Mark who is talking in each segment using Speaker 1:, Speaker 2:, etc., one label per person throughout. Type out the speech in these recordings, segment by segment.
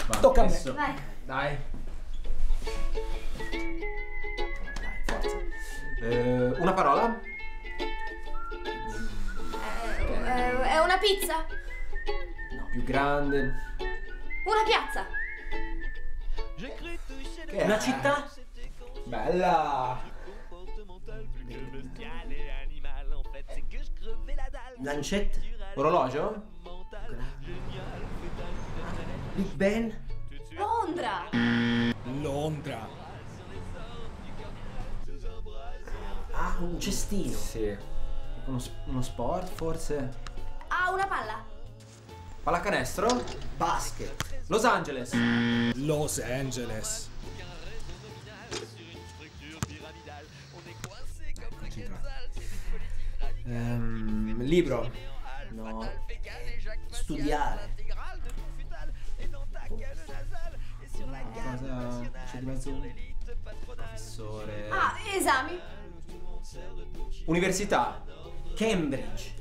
Speaker 1: Va,
Speaker 2: Tocca a me.
Speaker 1: adesso.
Speaker 3: Vai.
Speaker 1: Dai. Dai, forza. Una parola?
Speaker 3: È una pizza?
Speaker 1: No, più grande.
Speaker 3: Una piazza?
Speaker 1: Che è?
Speaker 2: Una città?
Speaker 1: Bella.
Speaker 2: Lancette?
Speaker 1: Orologio?
Speaker 2: Big Ben?
Speaker 3: Londra?
Speaker 4: Londra.
Speaker 2: Ah, un cestino.
Speaker 1: Sì. Uno sport, forse?
Speaker 3: Ah, una palla?
Speaker 1: Pallacanestro?
Speaker 2: Basket.
Speaker 1: Los Angeles.
Speaker 4: Los Angeles.
Speaker 1: Concentrato. Libro.
Speaker 2: No. Studiare.
Speaker 1: Cosa c'è di mezzo? Professore.
Speaker 3: Ah, esami?
Speaker 1: Università.
Speaker 2: Cambridge.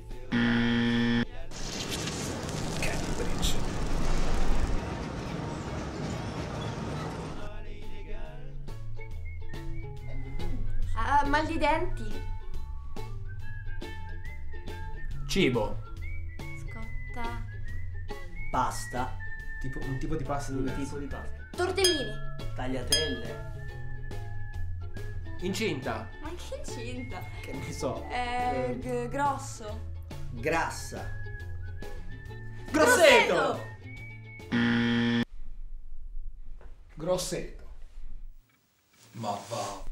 Speaker 4: Cambridge.
Speaker 3: Ah, mal di denti?
Speaker 1: Cibo.
Speaker 3: Scotta.
Speaker 2: Pasta.
Speaker 1: Un tipo di pasta
Speaker 2: Un
Speaker 1: diverso.
Speaker 2: tipo di pasta.
Speaker 3: Tortellini?
Speaker 2: Tagliatelle.
Speaker 1: Incinta.
Speaker 3: Ma che incinta?
Speaker 1: Che ne so.
Speaker 3: Grosso.
Speaker 2: Grassa.
Speaker 1: Grosseto.
Speaker 4: Grosseto. Ma va.